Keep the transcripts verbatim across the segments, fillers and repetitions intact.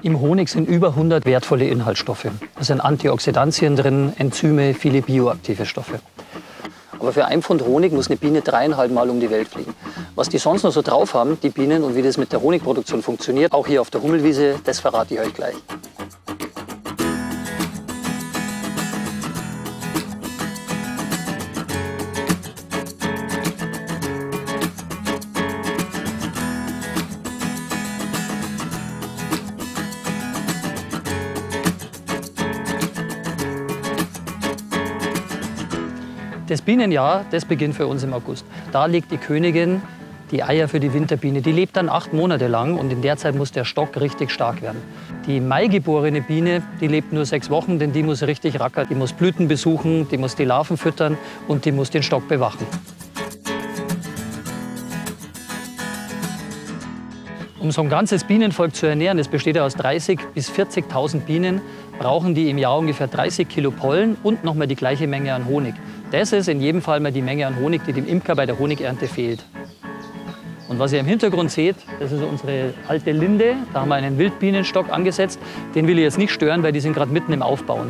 Im Honig sind über hundert wertvolle Inhaltsstoffe. Da sind Antioxidantien drin, Enzyme, viele bioaktive Stoffe. Aber für ein Pfund Honig muss eine Biene dreieinhalb Mal um die Welt fliegen. Was die sonst noch so drauf haben, die Bienen, und wie das mit der Honigproduktion funktioniert, auch hier auf der Hummelwiese, das verrate ich euch gleich. Das Bienenjahr, das beginnt für uns im August. Da legt die Königin die Eier für die Winterbiene. Die lebt dann acht Monate lang und in der Zeit muss der Stock richtig stark werden. Die maigeborene Biene, die lebt nur sechs Wochen, denn die muss richtig rackern. Die muss Blüten besuchen, die muss die Larven füttern und die muss den Stock bewachen. Um so ein ganzes Bienenvolk zu ernähren, das besteht ja aus dreißigtausend bis vierzigtausend Bienen, brauchen die im Jahr ungefähr dreißig Kilo Pollen und noch mal die gleiche Menge an Honig. Das ist in jedem Fall mal die Menge an Honig, die dem Imker bei der Honigernte fehlt. Und was ihr im Hintergrund seht, das ist unsere alte Linde. Da haben wir einen Wildbienenstock angesetzt. Den will ich jetzt nicht stören, weil die sind gerade mitten im Aufbauen.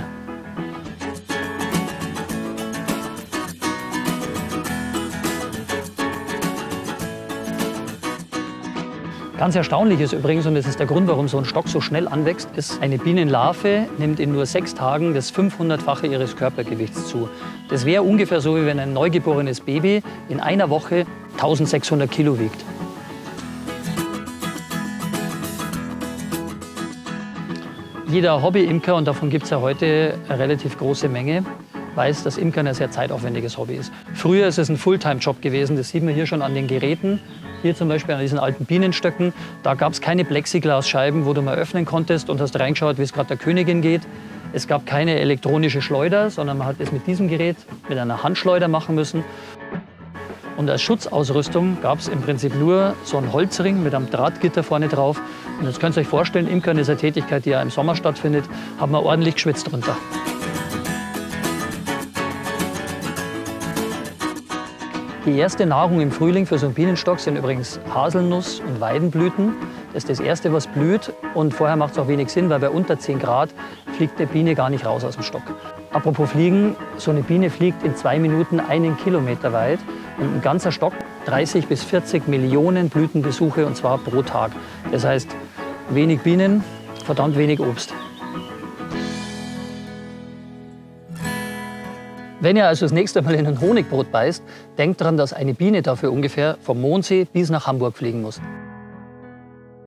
Ganz erstaunlich ist übrigens, und das ist der Grund, warum so ein Stock so schnell anwächst, ist, eine Bienenlarve nimmt in nur sechs Tagen das fünfhundertfache ihres Körpergewichts zu. Das wäre ungefähr so, wie wenn ein neugeborenes Baby in einer Woche eintausendsechshundert Kilo wiegt. Jeder Hobbyimker, und davon gibt es ja heute eine relativ große Menge, weiß, dass Imkern ein sehr zeitaufwendiges Hobby ist. Früher ist es ein Fulltime-Job gewesen, das sieht man hier schon an den Geräten. Hier zum Beispiel an diesen alten Bienenstöcken, da gab es keine Plexiglasscheiben, wo du mal öffnen konntest und hast reingeschaut, wie es gerade der Königin geht. Es gab keine elektronische Schleuder, sondern man hat es mit diesem Gerät, mit einer Handschleuder machen müssen. Und als Schutzausrüstung gab es im Prinzip nur so einen Holzring mit einem Drahtgitter vorne drauf. Und jetzt könnt ihr euch vorstellen, Imkern ist eine Tätigkeit, die ja im Sommer stattfindet, haben wir ordentlich geschwitzt drunter. Die erste Nahrung im Frühling für so einen Bienenstock sind übrigens Haselnuss und Weidenblüten. Das ist das Erste, was blüht. Und vorher macht es auch wenig Sinn, weil bei unter zehn Grad fliegt eine Biene gar nicht raus aus dem Stock. Apropos Fliegen, so eine Biene fliegt in zwei Minuten einen Kilometer weit. Und ein ganzer Stock, dreißig bis vierzig Millionen Blütenbesuche, und zwar pro Tag. Das heißt, wenig Bienen, verdammt wenig Obst. Wenn ihr also das nächste Mal in ein Honigbrot beißt, denkt daran, dass eine Biene dafür ungefähr vom Mondsee bis nach Hamburg fliegen muss.